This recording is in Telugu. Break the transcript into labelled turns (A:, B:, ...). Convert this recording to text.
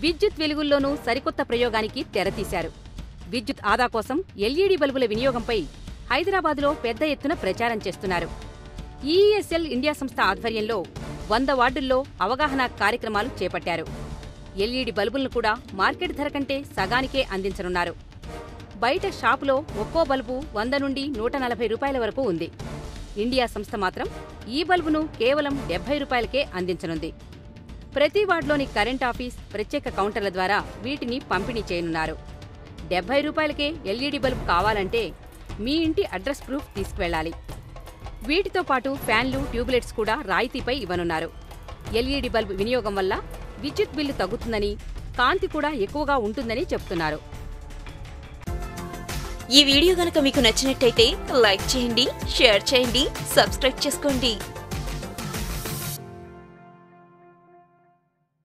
A: విద్యుత్ వెలుగుల్లోనూ సరికొత్త ప్రయోగానికి తెరతీశారు. విద్యుత్ ఆదా కోసం ఎల్ఈడీ బల్బుల వినియోగంపై హైదరాబాద్లో పెద్ద ఎత్తున ప్రచారం చేస్తున్నారు. ఈఈఎస్ఎల్ ఇండియా సంస్థ ఆధ్వర్యంలో 100 వార్డుల్లో అవగాహన కార్యక్రమాలు చేపట్టారు. ఎల్ఈడీ బల్బులను కూడా మార్కెట్ ధర కంటే సగానికే అందించనున్నారు. బయట షాపులో ఒక్కో బల్బు 100 నుండి 140 రూపాయల వరకు ఉంది. ఇండియా సంస్థ మాత్రం ఈ బల్బును కేవలం 70 రూపాయలకే అందించనుంది. ప్రతి వార్డులోని కరెంట్ ఆఫీస్, ప్రత్యేక కౌంటర్ల ద్వారా వీటిని పంపిణీ చేయనున్నారు. 70 రూపాయలకే ఎల్ఈడీ బల్బు కావాలంటే మీ ఇంటి అడ్రస్ ప్రూఫ్ తీసుకువెళ్లాలి. వీటితో పాటు ఫ్యాన్లు, ట్యూబ్లైట్స్ కూడా రాయితీపై ఇవ్వనున్నారు. ఎల్ఈడీ బల్బు వినియోగం వల్ల విద్యుత్ బిల్లు తగ్గుతుందని, కాంతి కూడా ఎక్కువగా ఉంటుందని చెప్తున్నారు.
B: ఈ వీడియో గనుక మీకు నచ్చినట్టయితే లైక్ చేయండి, షేర్ చేయండి, సబ్స్క్రైబ్ చేసుకోండి.